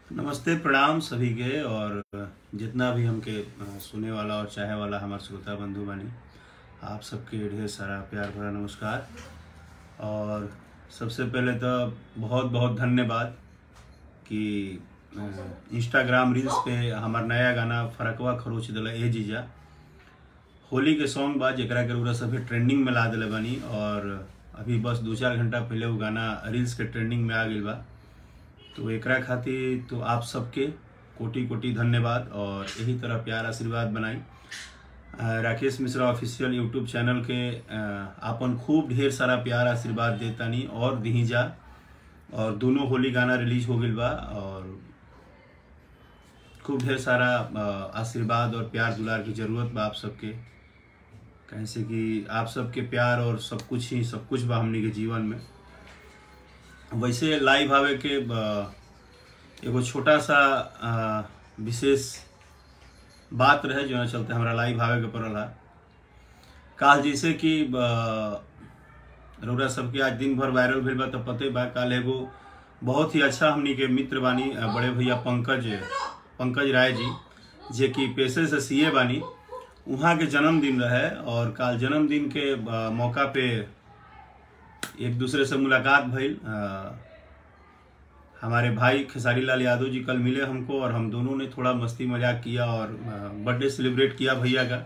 नमस्ते प्रणाम सभी के। और जितना भी हमके सुने वाला और चाहे वाला हमारे श्रोता बंधु बने, आप सबके ढेर सारा प्यार भरा नमस्कार। और सबसे पहले तो बहुत बहुत धन्यवाद कि इंस्टाग्राम रील्स पे हमार नया गाना फरकवा खरोच दिला ए जीजा होली के सॉन्ग बा जरा के पूरा सभी ट्रेंडिंग में ला दिले बानी। और अभी बस 2-4 घंटा पहले वो गाना रील्स के ट्रेंडिंग में आ गई बा। तो एकरा खातिर तो आप सबके कोटि कोटि धन्यवाद और यही तरह प्यार आशीर्वाद बनाई। Rakesh Mishra official YouTube channel के आपन खूब ढेर सारा प्यार आशीर्वाद देतानी और दही जा। और दोनों होली गाना रिलीज हो गई बा और खूब ढेर सारा आशीर्वाद और प्यार दुलार की जरूरत बा आप सबके, कैसे कि आप सबके प्यार और सब कुछ बा हमनी के जीवन में। वैसे लाइव आवे के एगो छोटा सा विशेष बात रहे जो चलते हमरा लाइव आवे के पड़ल है। काल जैसे कि रउरा सबके आज दिन भर वायरल भेल बा तो पते बा, काल एगो बहुत ही अच्छा हमनी के मित्र बानी बड़े भैया पंकज राय जी, जे कि पेशे से सीए बानी, वहाँ के जन्मदिन रहे। और काल जन्मदिन के मौका पे एक दूसरे से मुलाकात भइल। हमारे भाई खेसारी लाल यादव जी कल मिले हमको और हम दोनों ने थोड़ा मस्ती मजाक किया और बर्थडे सेलिब्रेट किया भैया का।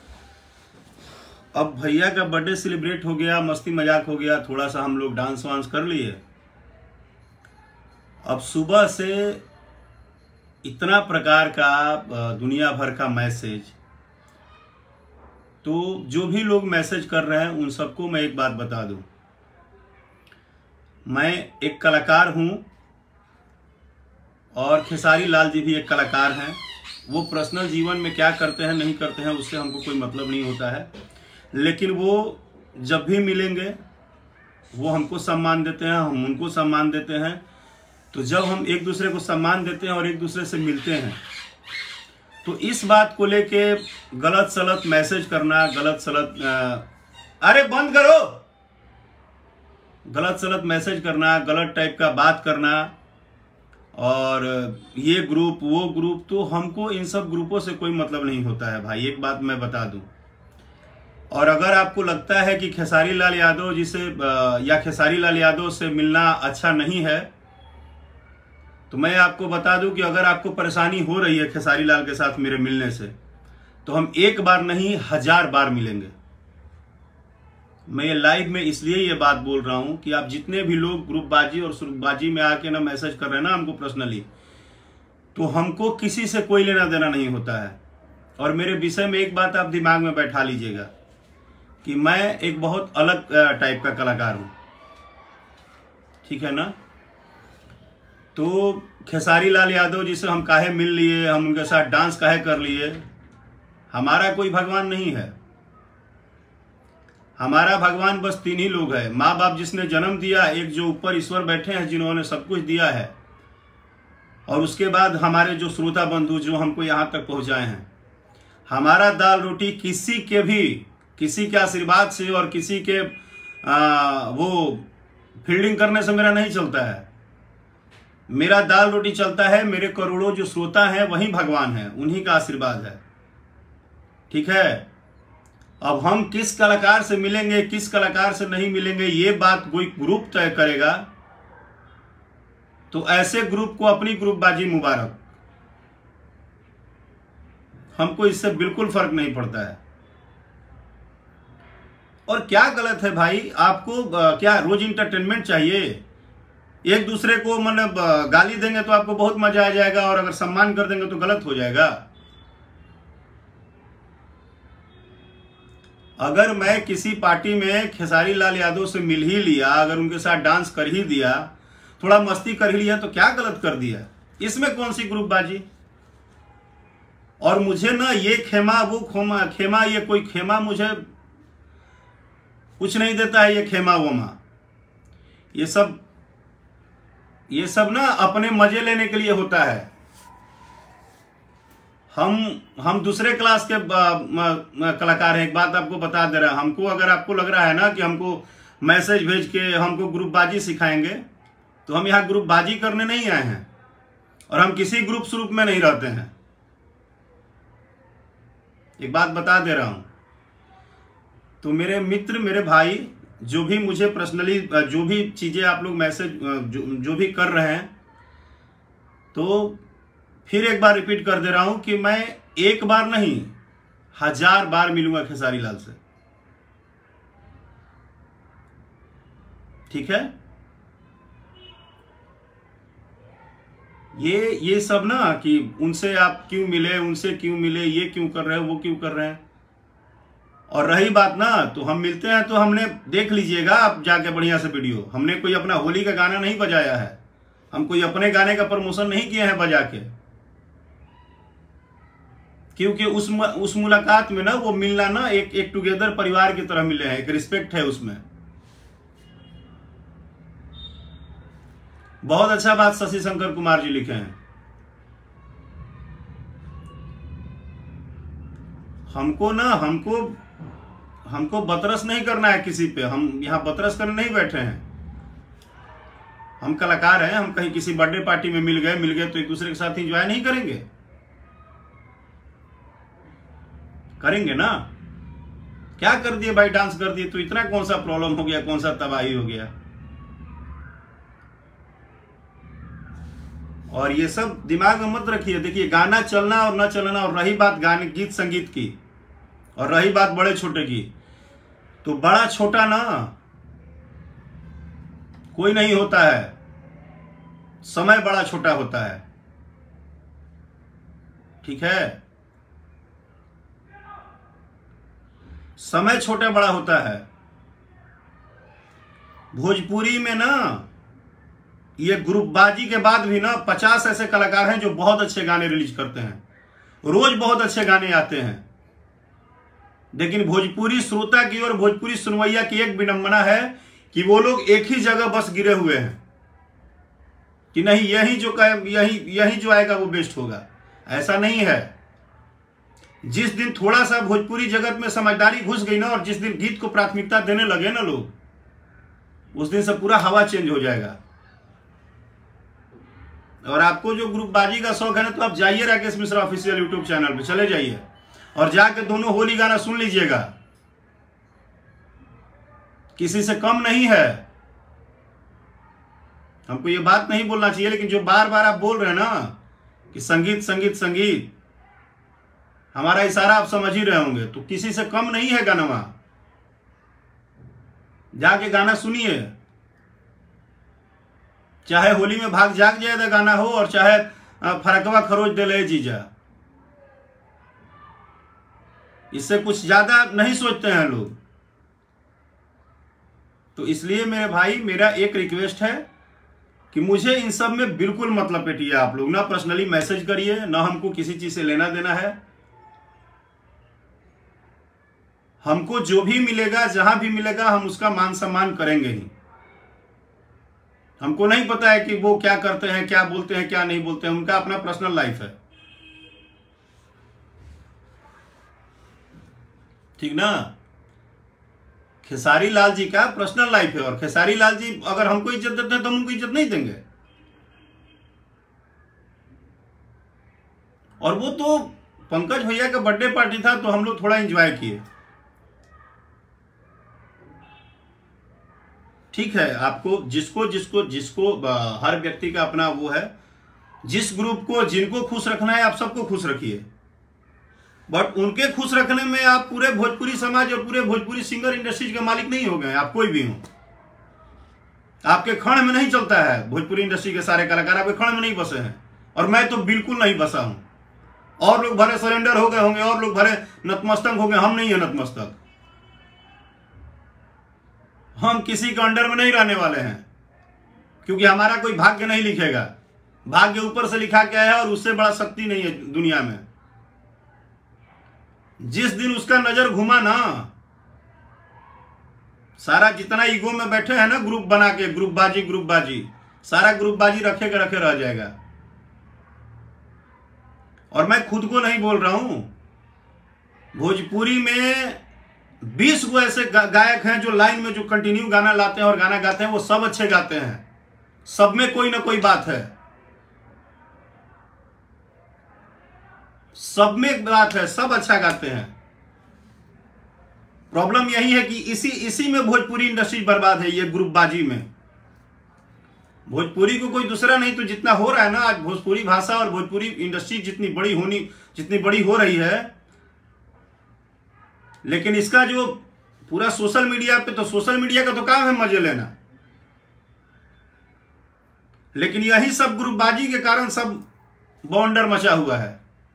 अब भैया का बर्थडे सेलिब्रेट हो गया, मस्ती मजाक हो गया, थोड़ा सा हम लोग डांस वांस कर लिए। अब सुबह से इतना प्रकार का दुनिया भर का मैसेज, तो जो भी लोग मैसेज कर रहे हैं उन सबको मैं एक बात बता दूं, मैं एक कलाकार हूं और खेसारी लाल जी भी एक कलाकार हैं। वो पर्सनल जीवन में क्या करते हैं नहीं करते हैं उससे हमको कोई मतलब नहीं होता है, लेकिन वो जब भी मिलेंगे वो हमको सम्मान देते हैं, हम उनको सम्मान देते हैं। तो जब हम एक दूसरे को सम्मान देते हैं और एक दूसरे से मिलते हैं तो इस बात को लेके गलत सलत मैसेज करना, अरे बंद करो, गलत सलत मैसेज करना, गलत टाइप का बात करना और ये ग्रुप वो ग्रुप, तो हमको इन सब ग्रुपों से कोई मतलब नहीं होता है भाई, एक बात मैं बता दूं। और अगर आपको लगता है कि खेसारी लाल यादव जी से या खेसारी लाल यादव से मिलना अच्छा नहीं है, तो मैं आपको बता दूं कि अगर आपको परेशानी हो रही है खेसारी लाल के साथ मेरे मिलने से, तो हम एक बार नहीं 1000 बार मिलेंगे। मैं ये लाइव में इसलिए ये बात बोल रहा हूं कि आप जितने भी लोग ग्रुपबाजी और सुरुखबाजी में आके ना मैसेज कर रहे हैं ना हमको पर्सनली, तो हमको किसी से कोई लेना देना नहीं होता है। और मेरे विषय में एक बात आप दिमाग में बैठा लीजिएगा कि मैं एक बहुत अलग टाइप का कलाकार हूं, ठीक है ना। तो खेसारी लाल यादव जी से हम काहे मिल लिए, हम उनके साथ डांस काहे कर लिए, हमारा कोई भगवान नहीं है। हमारा भगवान बस 3 ही लोग हैं, माँ बाप जिसने जन्म दिया, एक जो ऊपर ईश्वर बैठे हैं जिन्होंने सब कुछ दिया है, और उसके बाद हमारे जो श्रोता बंधु जो हमको यहाँ तक पहुँचाए हैं। हमारा दाल रोटी किसी के आशीर्वाद से और किसी के वो फील्डिंग करने से मेरा नहीं चलता है। मेरा दाल रोटी चलता है, मेरे करोड़ों जो श्रोता हैं वही भगवान है, उन्हीं का आशीर्वाद है, ठीक है। अब हम किस कलाकार से मिलेंगे किस कलाकार से नहीं मिलेंगे ये बात कोई ग्रुप तय करेगा। तो ऐसे ग्रुप को अपनी ग्रुपबाजी मुबारक, हमको इससे बिल्कुल फर्क नहीं पड़ता है। और क्या गलत है भाई, आपको क्या रोज इंटरटेनमेंट चाहिए? एक दूसरे को मतलब गाली देंगे तो आपको बहुत मजा आ जाएगा और अगर सम्मान कर देंगे तो गलत हो जाएगा। अगर मैं किसी पार्टी में खेसारी लाल यादव से मिल ही लिया, अगर उनके साथ डांस कर ही दिया, थोड़ा मस्ती कर ही लिया, तो क्या गलत कर दिया? इसमें कौन सी ग्रुपबाजी? और मुझे ना ये खेमा वो खेमा ये कोई खेमा मुझे कुछ नहीं देता है, ये खेमा वोमा ये सब ना अपने मजे लेने के लिए होता है। हम दूसरे क्लास के कलाकार हैं। एक बात आपको बता दे रहा, हमको अगर आपको लग रहा है ना कि हमको मैसेज भेज के हमको ग्रुपबाजी सिखाएंगे, तो हम यहाँ ग्रुपबाजी करने नहीं आए हैं। और हम किसी ग्रुप श्रुप में नहीं रहते हैं। एक बात बता दे रहा हूं, तो मेरे मित्र, मेरे भाई, जो भी मुझे पर्सनली जो भी चीजें आप लोग मैसेज जो भी कर रहे हैं, तो फिर एक बार रिपीट कर दे रहा हूं कि मैं एक बार नहीं 1000 बार मिलूंगा खेसारी लाल से। ठीक है? ये सब ना कि उनसे आप क्यों मिले, उनसे क्यों मिले, ये क्यों कर रहे हैं, वो क्यों कर रहे हैं। और रही बात ना, तो हम मिलते हैं तो हमने देख लीजिएगा आप जाके बढ़िया से वीडियो, हमने कोई अपना होली का गाना नहीं बजाया है, हम कोई अपने गाने का प्रमोशन नहीं किए हैं बजा के, क्योंकि उस मुलाकात में ना वो मिलना ना एक टुगेदर परिवार की तरह मिले हैं, एक रिस्पेक्ट है उसमें। बहुत अच्छा बात शशि शंकर कुमार जी लिखे हैं, हमको बतरस नहीं करना है किसी पे, हम यहां बतरस करने नहीं बैठे हैं। हम कलाकार हैं, हम कहीं किसी बर्थडे पार्टी में मिल गए तो एक दूसरे के साथ एंजॉय नहीं करेंगे? करेंगे ना। क्या कर दिए भाई, डांस कर दिए तो इतना कौन सा प्रॉब्लम हो गया, कौन सा तबाही हो गया। और ये सब दिमाग में मत रखिए। देखिए, गाना चलना और ना चलना, और रही बात गाने गीत संगीत की, और रही बात बड़े छोटे की, तो बड़ा छोटा ना कोई नहीं होता है, समय बड़ा छोटा होता है। ठीक है? समय छोटा बड़ा होता है। भोजपुरी में ना ये ग्रुपबाजी के बाद भी ना 50 ऐसे कलाकार हैं जो बहुत अच्छे गाने रिलीज करते हैं, रोज बहुत अच्छे गाने आते हैं। लेकिन भोजपुरी श्रोता की और भोजपुरी सुनवैया की एक विडंबना है कि वो लोग एक ही जगह बस गिरे हुए हैं कि नहीं यही जो आएगा वो बेस्ट होगा। ऐसा नहीं है। जिस दिन थोड़ा सा भोजपुरी जगत में समझदारी घुस गई ना, और जिस दिन गीत को प्राथमिकता देने लगे ना लोग, उस दिन से पूरा हवा चेंज हो जाएगा। और आपको जो ग्रुपबाजी का शौक है ना, तो आप जाइए Rakesh Mishra official YouTube channel पे चले जाइए और जाके दोनों होली गाना सुन लीजिएगा। किसी से कम नहीं है। हमको ये बात नहीं बोलना चाहिए, लेकिन जो बार बार आप बोल रहे हैं ना कि संगीत संगीत संगीत, हमारा इशारा आप समझ ही रहे होंगे, तो किसी से कम नहीं है गाना। जाके गाना सुनिए, चाहे होली में भाग जाग जाए गाना हो, और चाहे फरकवा खरोच दे ले जीजा, इससे कुछ ज्यादा नहीं सोचते हैं लोग। तो इसलिए मेरे भाई, मेरा एक रिक्वेस्ट है कि मुझे इन सब में बिल्कुल मत लपेटिए आप लोग, ना पर्सनली मैसेज करिए, ना हमको किसी चीज से लेना देना है। हमको जो भी मिलेगा, जहां भी मिलेगा, हम उसका मान सम्मान करेंगे ही। हमको नहीं पता है कि वो क्या करते हैं, क्या बोलते हैं, क्या नहीं बोलते हैं, उनका अपना पर्सनल लाइफ है। ठीक ना? खेसारी लाल जी का पर्सनल लाइफ है, और खेसारी लाल जी अगर हमको इज्जत देते हैं तो हम उनको इज्जत नहीं देंगे। और वो तो पंकज भैया का बर्थडे पार्टी था, तो हम लोग थोड़ा एंजॉय किए। ठीक है, आपको जिसको जिसको जिसको हर व्यक्ति का अपना वो है। जिस ग्रुप को जिनको खुश रखना है, आप सबको खुश रखिए, बट उनके खुश रखने में आप पूरे भोजपुरी समाज और पूरे भोजपुरी सिंगर इंडस्ट्रीज के मालिक नहीं हो गए। आप कोई भी हो, आपके खंड में नहीं चलता है। भोजपुरी इंडस्ट्री के सारे कलाकार आपके खंड में नहीं बसे हैं, और मैं तो बिल्कुल नहीं बसा हूं। और लोग भले सरेंडर हो गए होंगे, और लोग भले नतमस्तक हो गए, हम नहीं है नतमस्तक। हम किसी के अंडर में नहीं रहने वाले हैं, क्योंकि हमारा कोई भाग्य नहीं लिखेगा। भाग्य ऊपर से लिखा गया है, और उससे बड़ा शक्ति नहीं है दुनिया में। जिस दिन उसका नजर घुमा ना, सारा जितना ईगो में बैठे हैं ना ग्रुप बना के, ग्रुपबाजी, सारा ग्रुपबाजी रखे के रखे रह जाएगा। और मैं खुद को नहीं बोल रहा हूं, भोजपुरी में 20 गो ऐसे गायक हैं जो लाइन में जो कंटिन्यू गाना लाते हैं और गाना गाते हैं, वो सब अच्छे गाते हैं। सब में कोई ना कोई बात है। सब में एक बात है, सब अच्छा गाते हैं। प्रॉब्लम यही है कि इसी में भोजपुरी इंडस्ट्री बर्बाद है, ये ग्रुपबाजी में। भोजपुरी को कोई दूसरा नहीं तो जितना हो रहा है ना आज, भोजपुरी भाषा और भोजपुरी इंडस्ट्री जितनी बड़ी हो रही है, लेकिन इसका जो पूरा सोशल मीडिया पे, तो सोशल मीडिया का तो काम है मजे लेना, लेकिन यही सब ग्रुपबाजी के कारण सब बवंडर मचा हुआ है।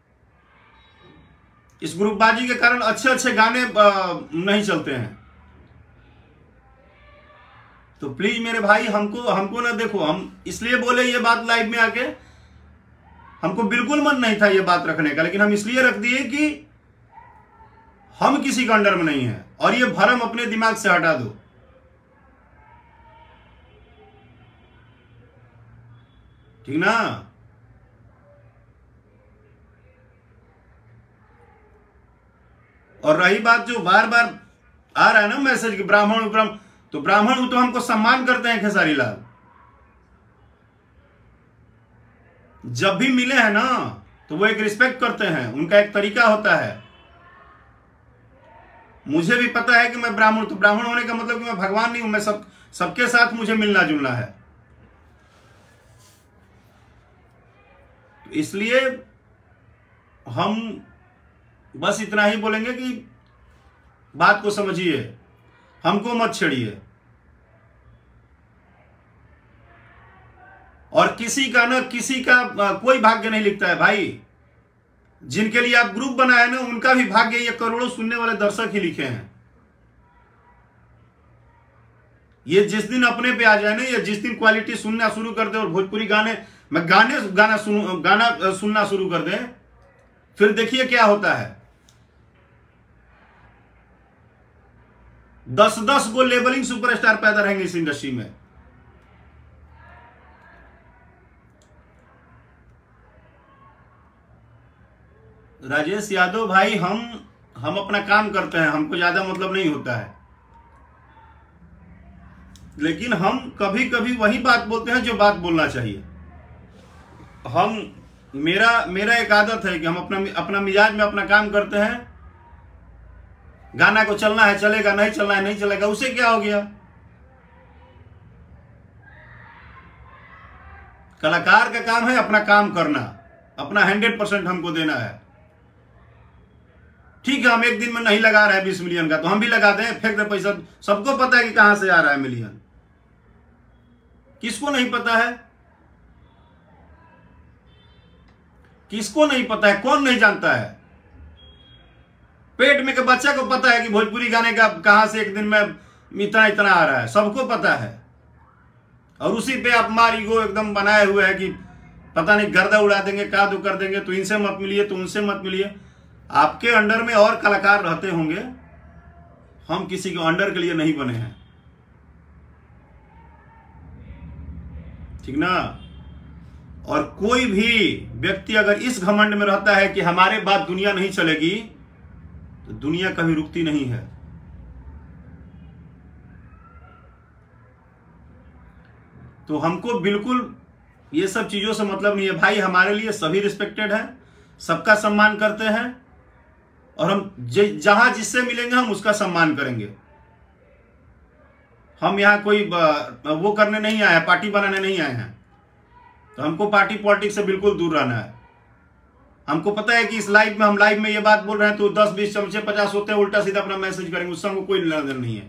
इस ग्रुपबाजी के कारण अच्छे अच्छे गाने नहीं चलते हैं। तो प्लीज मेरे भाई, हमको ना देखो, हम इसलिए बोले ये बात लाइव में आके, हमको बिल्कुल मन नहीं था ये बात रखने का, लेकिन हम इसलिए रख दिए कि हम किसी के अंडर में नहीं है, और ये भरम अपने दिमाग से हटा दो। ठीक ना? और रही बात जो बार बार आ रहा है ना मैसेज कि ब्राह्मण, तो ब्राह्मण तो हमको सम्मान करते हैं खेसारी लाल, जब भी मिले हैं ना तो वो एक रिस्पेक्ट करते हैं, उनका एक तरीका होता है। मुझे भी पता है कि मैं ब्राह्मण, तो ब्राह्मण होने का मतलब कि मैं भगवान नहीं हूं, मैं सबके साथ मुझे मिलना जुलना है। इसलिए हम बस इतना ही बोलेंगे कि बात को समझिए, हमको मत छेड़िए, और किसी का कोई भाग्य नहीं लिखता है भाई। जिनके लिए आप ग्रुप बनाए ना, उनका भी भाग्य ये करोड़ों सुनने वाले दर्शक ही लिखे हैं। ये जिस दिन अपने पे आ जाए ना, ये जिस दिन क्वालिटी सुनना शुरू कर दे और भोजपुरी गाना सुनना शुरू कर दे, फिर देखिए क्या होता है। 10-10 गो लेबलिंग सुपरस्टार पैदा रहेंगे इस इंडस्ट्री में। राजेश यादव भाई, हम अपना काम करते हैं, हमको ज्यादा मतलब नहीं होता है, लेकिन हम कभी कभी वही बात बोलते हैं जो बात बोलना चाहिए। मेरा एक आदत है कि हम अपना मिजाज में अपना काम करते हैं। गाना को चलना है चलेगा, नहीं चलना है नहीं चलेगा, उसे क्या हो गया। कलाकार का काम है अपना काम करना, अपना 100% हमको देना है। ठीक है, हम एक दिन में नहीं लगा रहे हैं 20 मिलियन का, तो हम भी लगा दें, फेंक दे पैसा। सबको पता है कि कहां से आ रहा है मिलियन, किसको नहीं पता है? किसको नहीं पता है? कौन नहीं जानता है? पेट में के बच्चा को पता है कि भोजपुरी गाने का कहां से एक दिन में इतना इतना आ रहा है, सबको पता है। और उसी पे आप मार ईगो एकदम बनाए हुए है कि पता नहीं गर्दा उड़ा देंगे, का दो कर देंगे, तो इनसे मत मिलिए, तो उनसे मत मिलिए। आपके अंडर में और कलाकार रहते होंगे, हम किसी के अंडर के लिए नहीं बने हैं। ठीक ना? और कोई भी व्यक्ति अगर इस घमंड में रहता है कि हमारे बाद दुनिया नहीं चलेगी, तो दुनिया कभी रुकती नहीं है। तो हमको बिल्कुल ये सब चीजों से मतलब नहीं है भाई। हमारे लिए सभी रिस्पेक्टेड है, सबका सम्मान करते हैं, और हम जहां जिससे मिलेंगे हम उसका सम्मान करेंगे। हम यहाँ कोई वो करने नहीं आए हैं, पार्टी बनाने नहीं आए हैं। तो हमको पार्टी पॉलिटिक्स से बिल्कुल दूर रहना है। हमको पता है कि इस लाइव में, हम लाइव में ये बात बोल रहे हैं तो 10-20 चमचे 50 होते हैं, उल्टा सीधा अपना मैसेज करेंगे, उससे हमको कोई लेना देना नहीं है।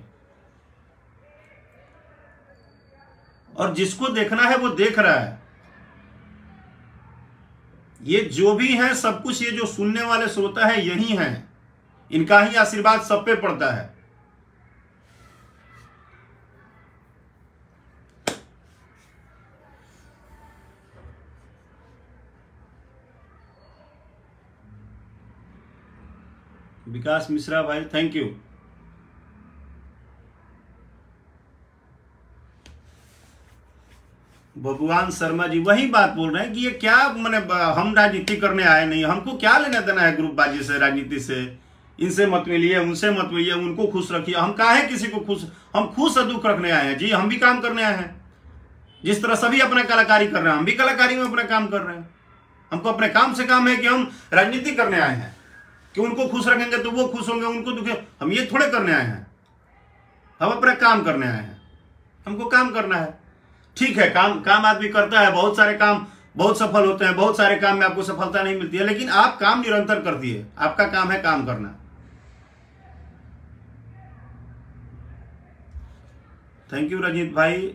और जिसको देखना है वो देख रहा है। ये जो भी है सब कुछ, ये जो सुनने वाले श्रोता है यही हैं, इनका ही आशीर्वाद सब पे पड़ता है। विकास मिश्रा भाई, थैंक यू। भगवान शर्मा जी वही बात बोल रहे हैं कि ये क्या, मैंने हम राजनीति करने आए नहीं, हमको क्या लेना देना है ग्रुपबाजी से, राजनीति से। इनसे मत मिलिए, उनसे मत मिलिए, उनको खुश रखिए। हम काहे किसी को खुश, हम खुश दुख रखने आए हैं जी। हम भी काम करने आए हैं, जिस तरह सभी अपना कलाकारी कर रहे हैं, हम भी कलाकारी में अपना काम कर रहे हैं। हमको अपने काम से काम है कि हम राजनीति करने आए हैं कि उनको खुश रखेंगे तो वो खुश होंगे, उनको दुखे, हम ये थोड़े करने आए हैं। हम अपना काम करने आए हैं, हमको काम करना है। ठीक है, काम आदमी करता है, बहुत सारे काम बहुत सफल होते हैं, बहुत सारे काम में आपको सफलता नहीं मिलती है, लेकिन आप काम निरंतर करती है। आपका काम है काम करना। थैंक यू रंजीत भाई।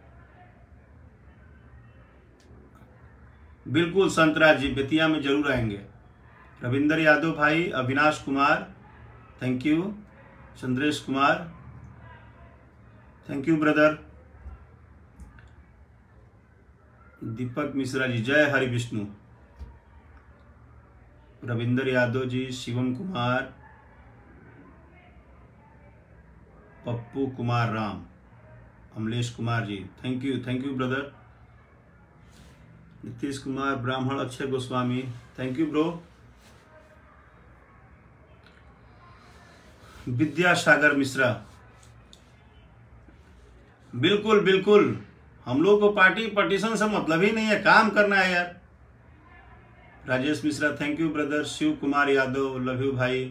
बिल्कुल संतराज जी, बेतिया में जरूर आएंगे। रविंदर यादव भाई, Avinash Kumar thank you, Chandresh Kumar thank you brother, Deepak Mishra ji जय Hari Vishnu, Ravinder Yadav ji, Shivam Kumar, Pappu Kumar Ram, Amlesh Kumar ji thank you brother, Nitish Kumar ब्राह्मण, Akshay Goswami thank you bro, Vidyasagar Mishra बिल्कुल बिल्कुल, हम लोग को पार्टी पटिशन से मतलब ही नहीं है, काम करना है यार। Rajesh Mishra thank you brother, Shiv Kumar Yadav love you भाई,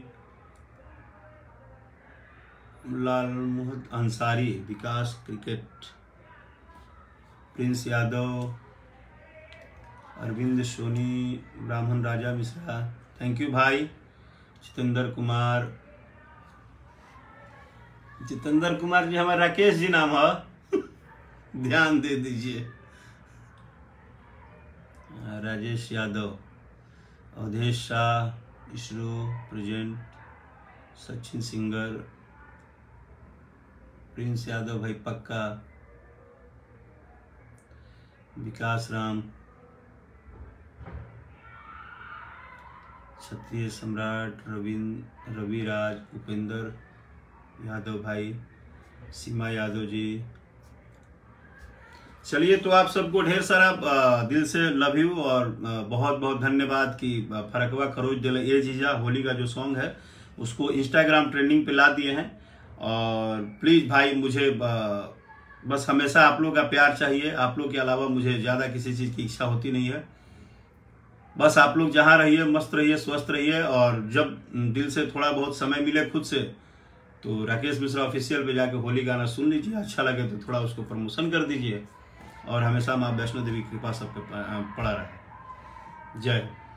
लाल मोहम्मद अंसारी, विकास क्रिकेट, प्रिंस यादव, अरविंद सोनी, ब्राह्मण राजा मिश्रा थैंक यू भाई, जितेंद्र कुमार जी हमारा राकेश जी नाम है, ध्यान दे दीजिए। Rajesh Yadav, Awadhesh Shah, ISRO present, Sachin singer, Prince Yadav भाई पक्का, विकास राम, क्षत्रिय सम्राट, रविराज, उपेंद्र यादव भाई, सीमा यादव जी। चलिए, तो आप सबको ढेर सारा दिल से लव यू और बहुत बहुत धन्यवाद कि फरकवा खरोज दिल ये जीजा होली का जो सॉन्ग है उसको इंस्टाग्राम ट्रेंडिंग पे ला दिए हैं। और प्लीज़ भाई, मुझे बस हमेशा आप लोग का प्यार चाहिए। आप लोग के अलावा मुझे ज़्यादा किसी चीज़ की इच्छा होती नहीं है। बस आप लोग जहाँ रहिए, मस्त रहिए, स्वस्थ रहिए, और जब दिल से थोड़ा बहुत समय मिले खुद से तो राकेश मिश्रा ऑफिशियल पे जाके होली गाना सुन लीजिए। अच्छा लगे तो थोड़ा उसको प्रमोशन कर दीजिए, और हमेशा माँ वैष्णो देवी की कृपा सब पे पड़ा रहे। जय।